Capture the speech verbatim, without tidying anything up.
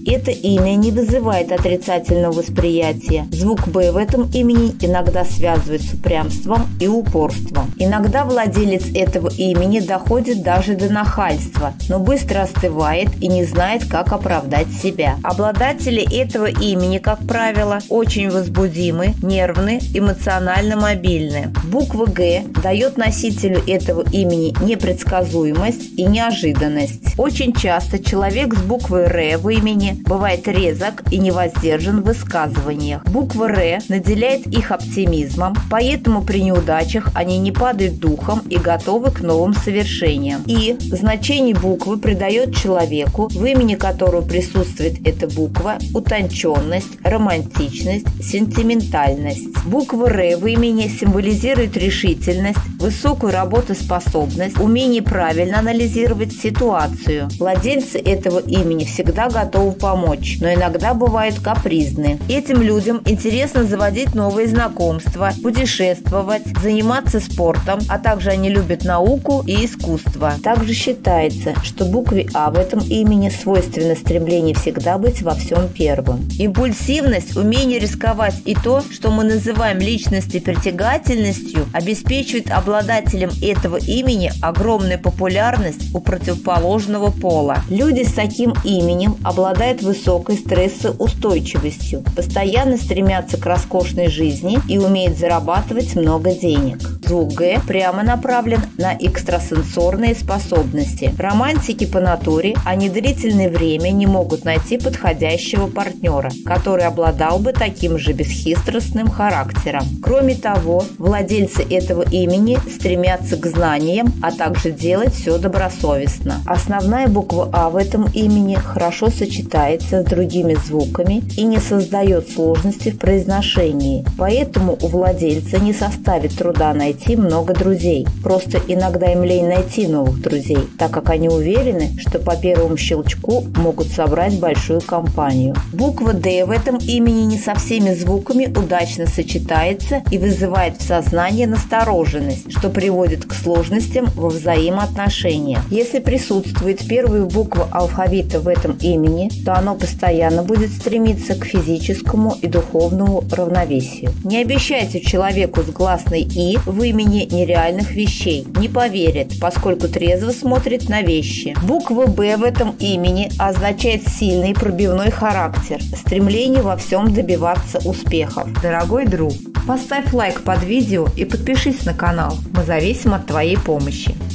Это имя не вызывает отрицательного восприятия. Звук «Б» в этом имени иногда связывают с упрямством и упорством. Иногда владелец этого имени доходит даже до нахальства, но быстро остывает и не знает, как оправдать себя. Обладатели этого имени, как правило, очень возбудимы, нервны, эмоционально мобильны. Буква «Г» дает носителю этого имени непредсказуемость и неожиданность. Очень часто человек с буквой «Р» в имени бывает резок и невоздержан в высказываниях. Буква «Р» наделяет их оптимизмом, поэтому при неудачах они не падают духом и готовы к новым совершениям. И значение буквы придает человеку, в имени которого присутствует эта буква, утонченность, романтичность, сентиментальность. Буква «Р» в имени символизирует решительность, высокую работоспособность, умение правильно анализировать ситуацию. Владельцы этого имени всегда готовы помочь, но иногда бывают капризны. Этим людям интересно заводить новые знакомства, путешествовать, заниматься спортом, а также они любят науку и искусство. Также считается, что букве «А» в этом имени свойственно стремление всегда быть во всем первым. Импульсивность, умение рисковать и то, что мы называем личностной притягательностью, обеспечивает обладателям этого имени огромную популярность у противоположного пола. Люди с таким именем обладают высокой стрессоустойчивостью, постоянно стремятся к роскошной жизни и умеют зарабатывать много денег. Звук «Г» прямо направлен на экстрасенсорные способности. Романтики по натуре, они длительное время не могут найти подходящего партнера, который обладал бы таким же бесхитростным характером. Кроме того, владельцы этого имени стремятся к знаниям, а также делать все добросовестно. Основная буква «А» в этом имени хорошо сочетается с другими звуками и не создает сложности в произношении, поэтому у владельца не составит труда найти много друзей. Просто иногда им лень найти новых друзей, так как они уверены, что по первому щелчку могут собрать большую компанию. Буква «Д» в этом имени не со всеми звуками удачно сочетается и вызывает в сознании настороженность, что приводит к сложностям во взаимоотношениях. Если присутствует первая буква алфавита в этом имени, то оно постоянно будет стремиться к физическому и духовному равновесию. Не обещайте человеку с гласной «и» в имени нереальных вещей. Не поверит, поскольку трезво смотрит на вещи. Буква «Б» в этом имени означает сильный пробивной характер, стремление во всем добиваться успехов. Дорогой друг, поставь лайк под видео и подпишись на канал. Мы зависим от твоей помощи.